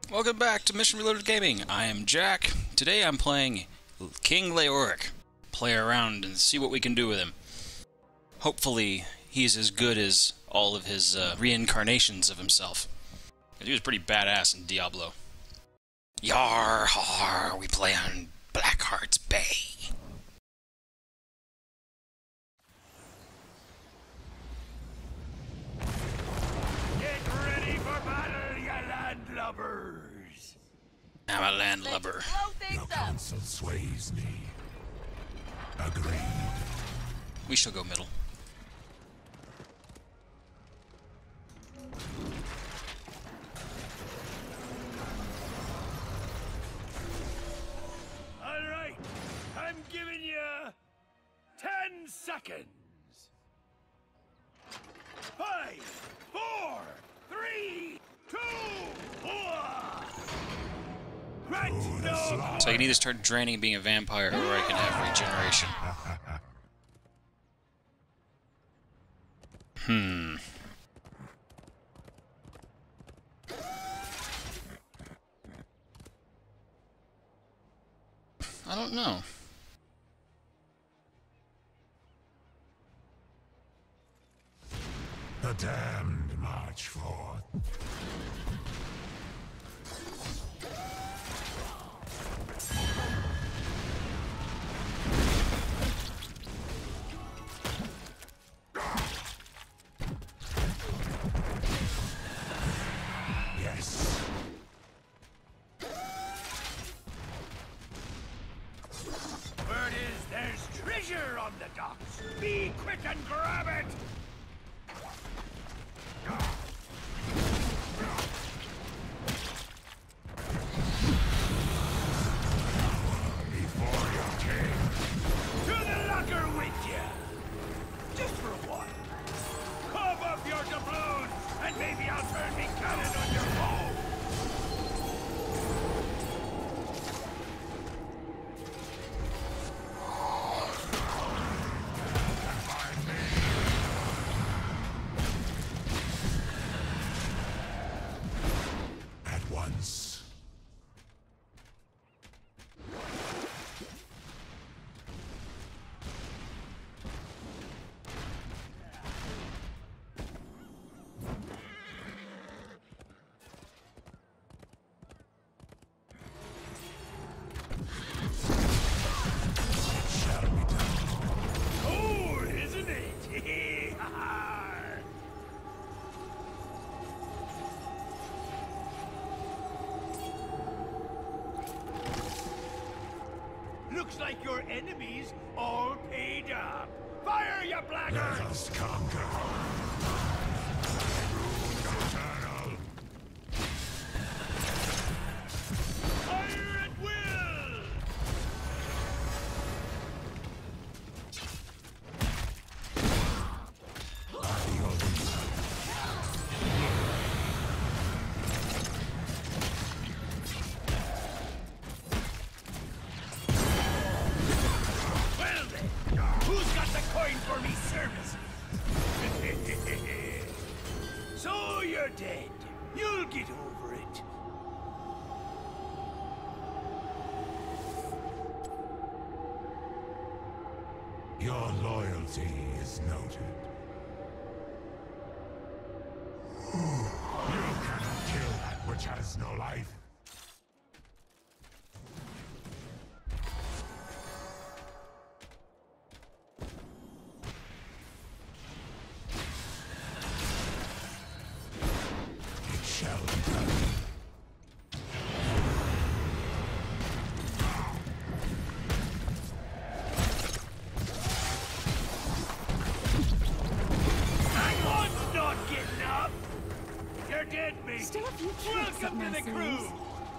Welcome back to Mission Reloaded Gaming. I am Jack. Today I'm playing King Leoric. Play around and see what we can do with him. Hopefully he's as good as all of his reincarnations of himself. He was pretty badass in Diablo. Yar har, we play on Blackheart's Bay. Get ready for battle, you landlubbers! I'm a landlubber. Your counsel sways me. Agreed. We shall go middle. Alright, I'm giving you 10 seconds. 5, 4, 3, 2, 1. Right, no. So I can either start draining and being a vampire, or I can have regeneration. I don't know. The damned march forth. Yes. Word is there's treasure on the docks. Be quick and grab it. Before you came. To the locker with you. Just for a while. Cough up your doubloons, and maybe I'll turn me cannon on your bow. Find me. At once. Shall we do? Cool, isn't it? Looks like your enemies all paid up. Fire, you blackguards! Let us conquer. Eternal. Fire at will! Well then, who's got the coin for me service? So you're dead. You'll get over it. Your loyalty is noted. You cannot kill that which has no life. It shall be done. Hang on, not getting up. You're dead, mate. Still a few tricks up Welcome to my the sleeves. crew.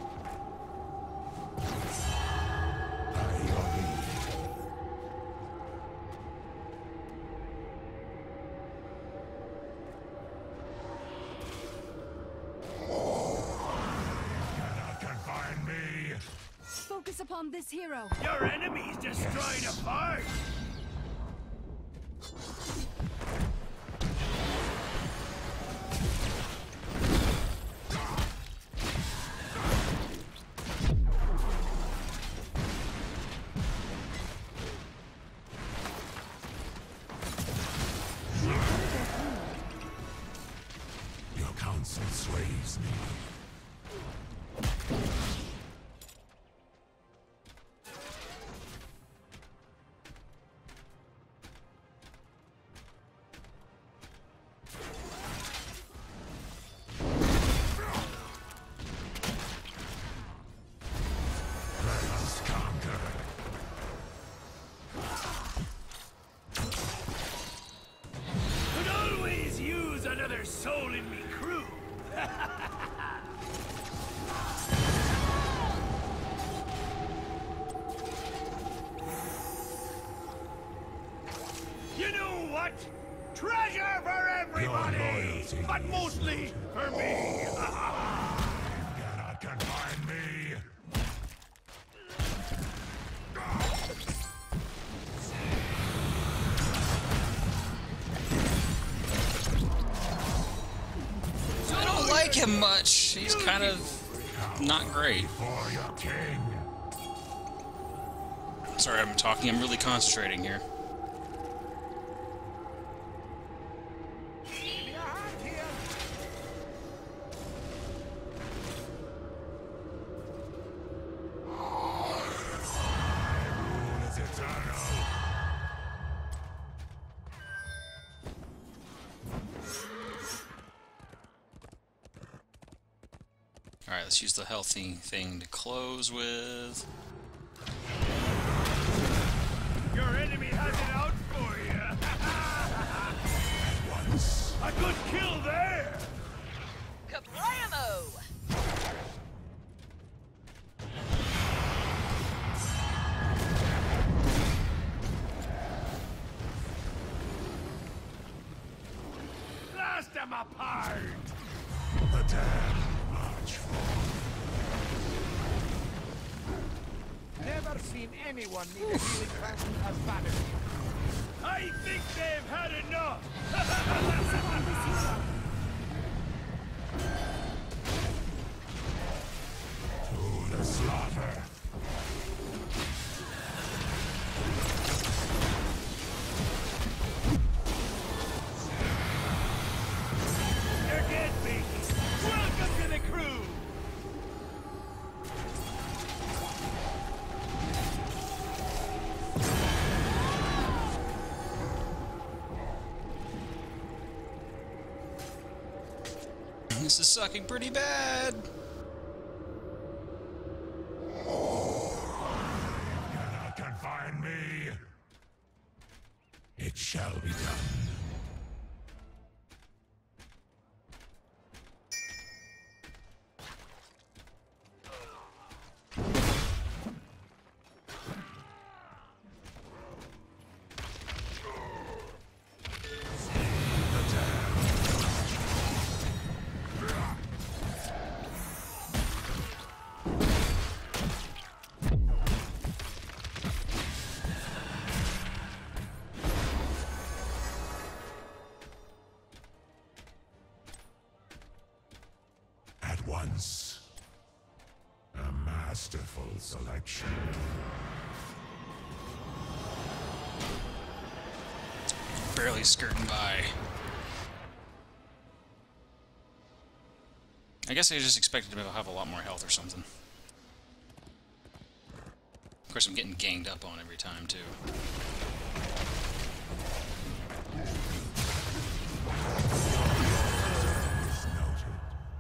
By your leave. Cannot confine me. Focus upon this hero. Your enemy's destroyed a part. slays me. Let us conquer. Could always use another soul in me crew. You know what? Treasure for everybody, loyalty but is mostly for me. Cannot confine me. I don't like him much. He's kind of not great. For your king. Sorry, I'm talking. I'm really concentrating here. Rule is eternal. Alright, let's use the healthy thing to close with. Your enemy has it out for you. Once. A good kill there. Kablamo! Blast them apart. The damned march forth. Never seen anyone need a healing fountain as bad as you. I think they've had enough. Focus upon this hero. To the slaughter. You're dead, baby. Welcome to the crew. This is sucking pretty bad. Cannot confine me. It shall be done. At once. A masterful selection. Barely skirting by. I guess I just expected him to have a lot more health or something. Of course, I'm getting ganged up on every time, too. Is noted.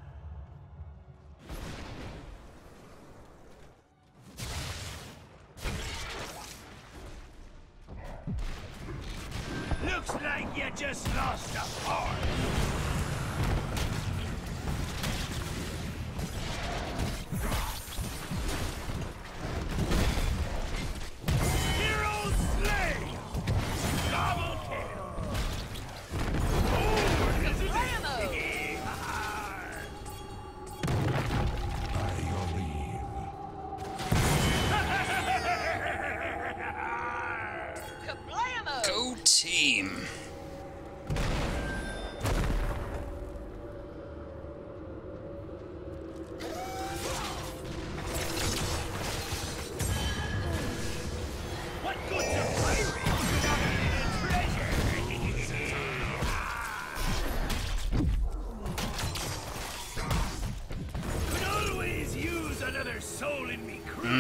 Looks like you just lost a part. Hero slain. Double kill. Kablamo! By your leave. Kablamo! Go team! soul in me crew.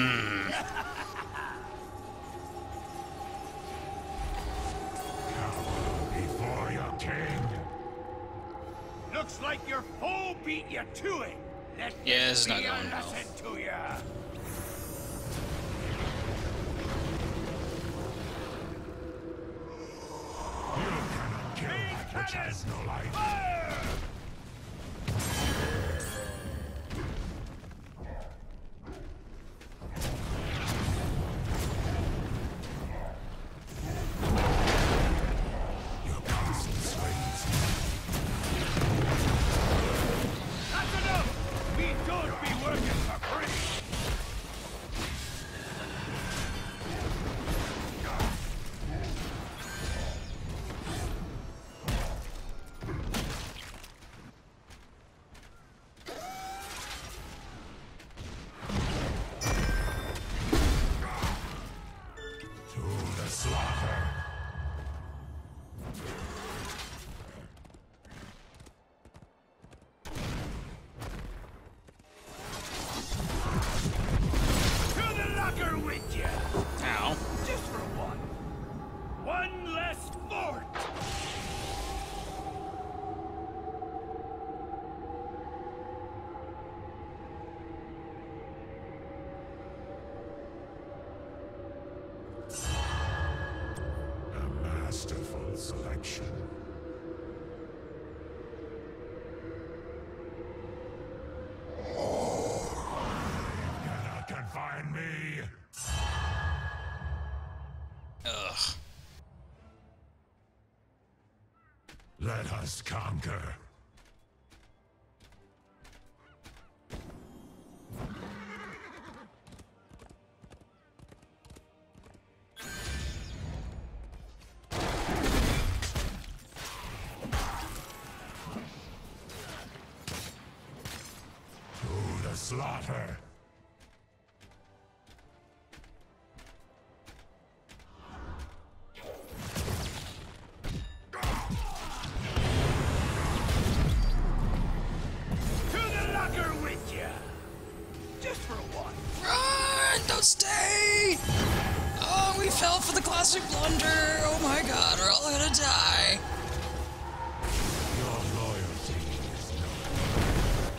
Before your king. Looks like your foe beat you to it. Let Yeah, this is be not a going well. lesson to ya. You cannot kill that which has no life. Fire! Your castle sways. That's enough! We don't be working for free! To the slaughter. To the locker with ya! Ow. Just for one. One less fort! A masterful selection. You cannot confine me. Ugh. Let us conquer. To the slaughter. To the locker with ya! Just for one. Run! Don't stay! Oh, we fell for the classic blunder! Oh my god, we're all gonna die! Your loyalty is known.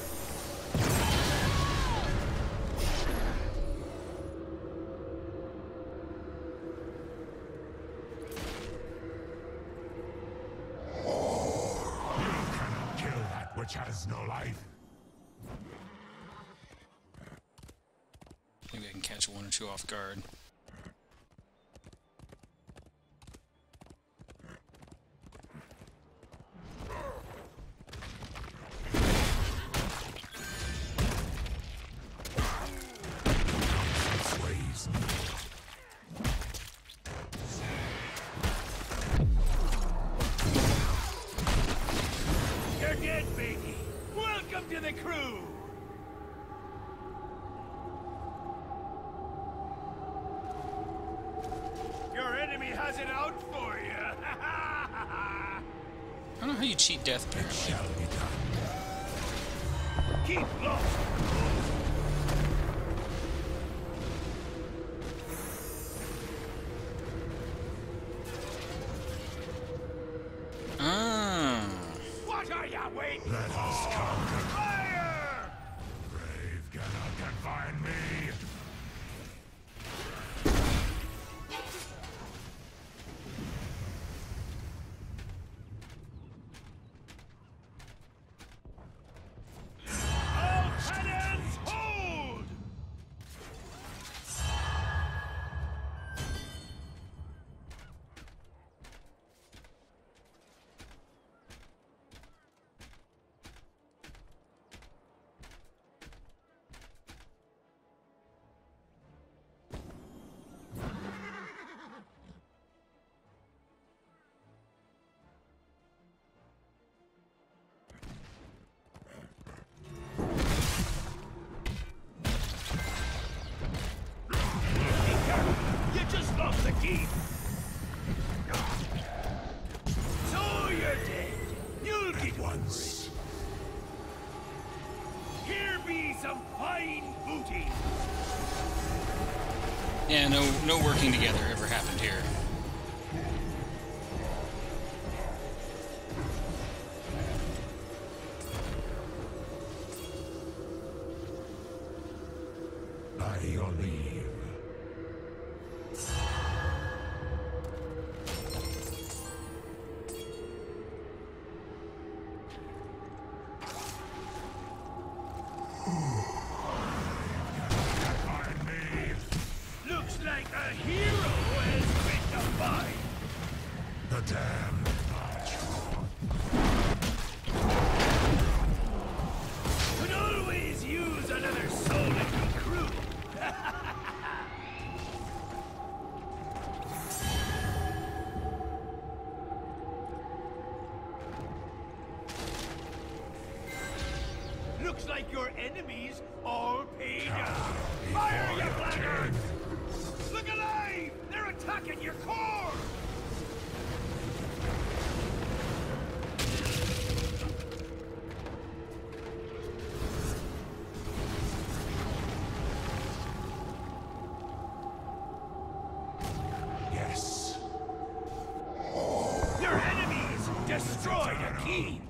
You cannot kill that which has no life. Maybe I can catch one or two off guard. Sways me. You're dead, baby! Welcome to the crew! Your enemy has it out for you! I don't know how you cheat death, but Shall be done. Keep low! ah. What are ya waiting Let us for? conquer. Fire! Brave cannot confine me. All cannons some fine booty. Yeah, no working together ever happened here. By your leave. Looks like a hero has been defined. The damned march. Could always use another soul in the crew. Looks like your enemies all paid up. Fire, you blackguards! Look alive! They're attacking your core! Yes. Your enemies destroyed a key!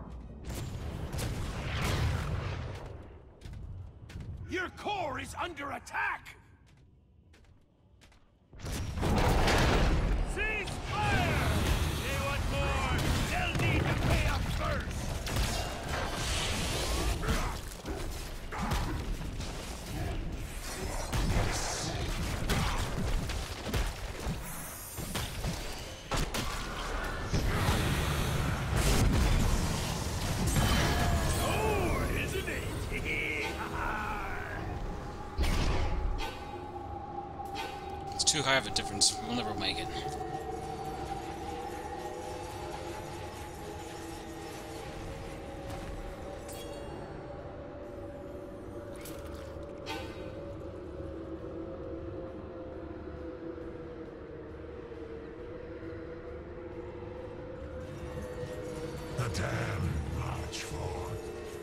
Your core is under attack! Cease fire! They want more! They'll need to pay up first! Oh, isn't it? It's too high of a difference. We'll never make it. The damned march forth.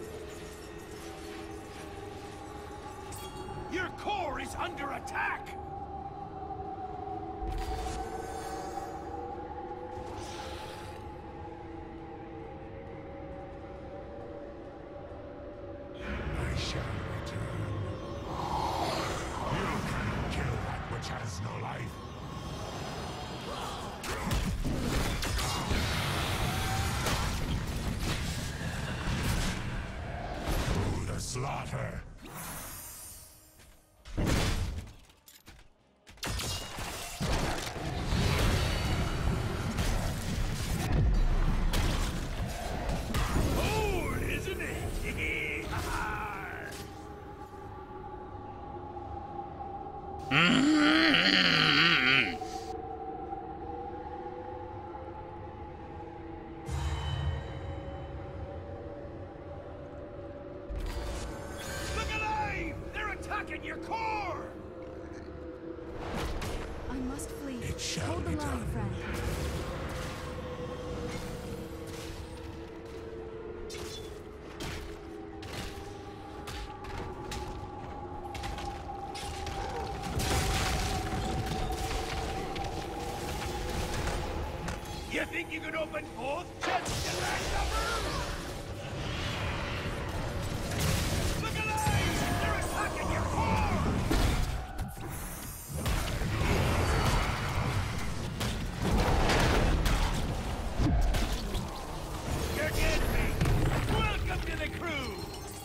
Your core is under attack! I shall return. You cannot kill that which has no life. To the slaughter. Oh, isn't it? Look alive! They're attacking your core! I must flee. It shall Hold the be line, done. friend. You think you can open both chests in that number? Look alive! They're attacking your core! You're dead, mate! Welcome to the crew!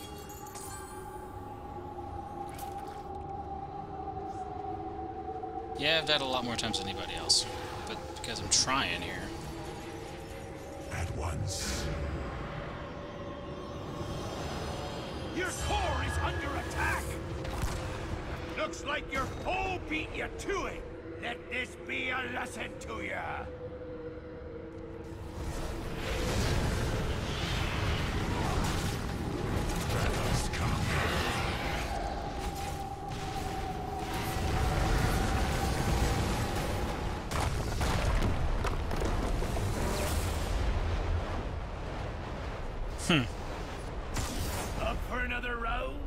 Yeah, I've died a lot more times than anybody else. But because I'm trying here. At once. Your core is under attack! Looks like your foe beat you to it! Let this be a lesson to you! Let us come. Up for another round?